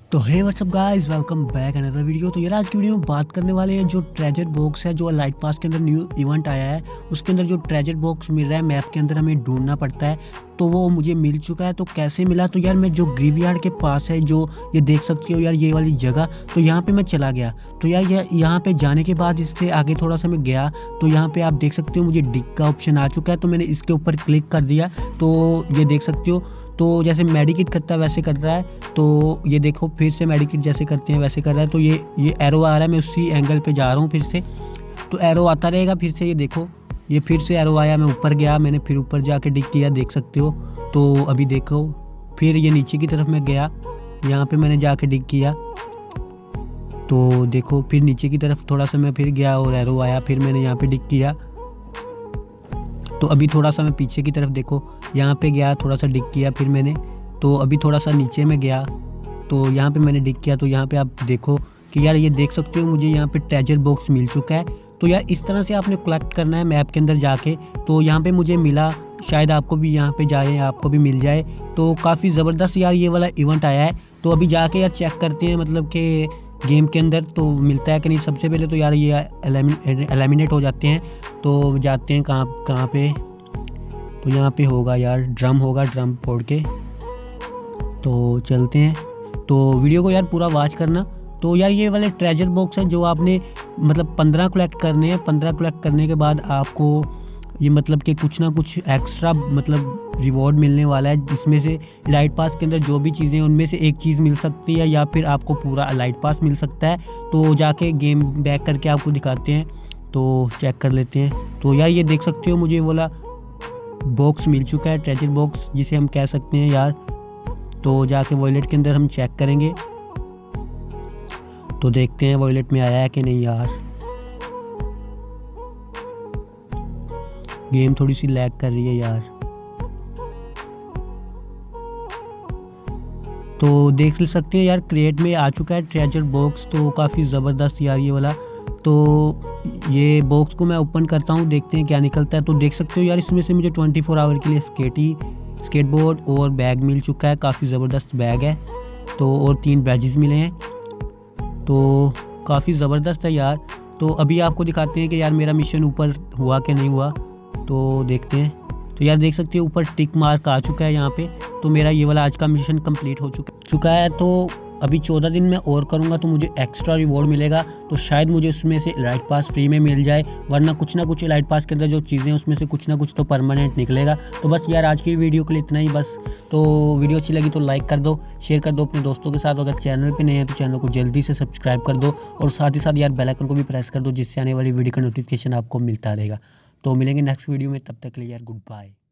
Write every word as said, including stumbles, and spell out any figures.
तो hey WhatsApp guys, welcome back another video. तो यार आज की वीडियो में बात करने वाले हैं जो ट्रेजर बॉक्स है, जो लाइट पास के अंदर न्यू इवेंट आया है, उसके अंदर जो ट्रेजर बॉक्स मिल रहा है मैप के अंदर हमें ढूंढना पड़ता है। तो वो मुझे मिल चुका है। तो कैसे मिला? तो यार मैं जो ग्रेवयार्ड के पास है, जो ये देख सकते हो यार ये वाली जगह, तो यहाँ पे मैं चला गया। तो यार ये यहाँ पे जाने के बाद इससे आगे थोड़ा सा मैं गया, तो यहाँ पे आप देख सकते हो मुझे डिग का ऑप्शन आ चुका है। तो मैंने इसके ऊपर क्लिक कर दिया, तो ये देख सकते हो तो जैसे मेडिकेट करता है वैसे कर रहा है। तो ये देखो फिर से मेडिकेट जैसे करते हैं वैसे कर रहा है। तो ये ये एरो आ रहा है, मैं उसी एंगल पे जा रहा हूँ फिर से। तो एरो आता रहेगा फिर से। ये देखो ये फिर से एरो आया, मैं ऊपर गया, मैंने फिर ऊपर जाके डिग किया, देख सकते हो। तो अभी देखो फिर ये नीचे की तरफ मैं गया, यहाँ पे मैंने जाके डिग किया। तो देखो फिर नीचे की तरफ थोड़ा सा मैं फिर गया और एरो आया, फिर मैंने यहाँ पे डिग किया। तो अभी थोड़ा सा मैं पीछे की तरफ देखो, यहाँ पे गया, थोड़ा सा डिग किया फिर मैंने। तो अभी थोड़ा सा नीचे में गया, तो यहाँ पे मैंने डिग किया। तो यहाँ पे आप देखो कि यार ये देख सकते हो मुझे यहाँ पे ट्रेजर बॉक्स मिल चुका है। तो यार इस तरह से आपने कलेक्ट करना है मैप के अंदर जाके। तो यहाँ पे मुझे मिला, शायद आपको भी यहाँ पे जाए आपको भी मिल जाए। तो काफ़ी ज़बरदस्त यार ये वाला इवेंट आया है। तो अभी जाके यार चेक करते हैं मतलब कि गेम के अंदर तो मिलता है कि नहीं। सबसे पहले तो यार ये एलिमिनेट हो जाते हैं। तो जाते हैं कहाँ कहाँ पे, तो यहाँ पे होगा यार ड्रम होगा, ड्रम फोड़ के तो चलते हैं। तो वीडियो को यार पूरा वॉच करना। तो यार ये वाले ट्रेजर बॉक्स हैं जो आपने मतलब पंद्रह कलेक्ट करने हैं। पंद्रह कलेक्ट करने के बाद आपको ये मतलब कि कुछ ना कुछ एक्स्ट्रा मतलब रिवॉर्ड मिलने वाला है, जिसमें से लाइट पास के अंदर जो भी चीज़ें हैं उनमें से एक चीज़ मिल सकती है, या फिर आपको पूरा लाइट पास मिल सकता है। तो जाके गेम बैक करके आपको दिखाते हैं, तो चेक कर लेते हैं। तो यार ये देख सकते हो मुझे वाला बॉक्स मिल चुका है, ट्रेजर बॉक्स जिसे हम कह सकते हैं यार। तो जाके वॉलेट के अंदर हम चेक करेंगे, तो देखते हैं वॉलेट में आया है कि नहीं। यार गेम थोड़ी सी लैग कर रही है यार। तो देख सकते हैं यार क्रिएट में आ चुका है ट्रेजर बॉक्स। तो काफ़ी ज़बरदस्त यार ये वाला। तो ये बॉक्स को मैं ओपन करता हूँ, देखते हैं क्या निकलता है। तो देख सकते हो यार इसमें से मुझे ट्वेंटी फोर आवर के लिए स्केटी स्केटबोर्ड और बैग मिल चुका है, काफ़ी ज़बरदस्त बैग है। तो और तीन बैजेस मिले हैं, तो काफ़ी ज़बरदस्त है यार। तो अभी आपको दिखाते हैं कि यार मेरा मिशन ऊपर हुआ कि नहीं हुआ, तो देखते हैं। तो यार देख सकते हो ऊपर टिक मार्क आ चुका है यहाँ पे। तो मेरा ये वाला आज का मिशन कंप्लीट हो चुका चुका है। तो अभी चौदह दिन में और करूँगा तो मुझे एक्स्ट्रा रिवॉर्ड मिलेगा। तो शायद मुझे उसमें से लाइट पास फ्री में मिल जाए, वरना कुछ ना कुछ लाइट पास के अंदर जो चीज़ें हैं उसमें से कुछ ना कुछ तो परमानेंट निकलेगा। तो बस यार आज की वीडियो के लिए इतना ही बस। तो वीडियो अच्छी लगी तो लाइक कर दो, शेयर कर दो अपने दोस्तों के साथ। अगर चैनल पर नए हैं तो चैनल को जल्दी से सब्सक्राइब कर दो, और साथ ही साथ यार बेल आइकन को भी प्रेस कर दो, जिससे आने वाली वीडियो का नोटिफिकेशन आपको मिलता रहेगा। तो मिलेंगे नेक्स्ट वीडियो में, तब तक के लिए यार गुड बाय।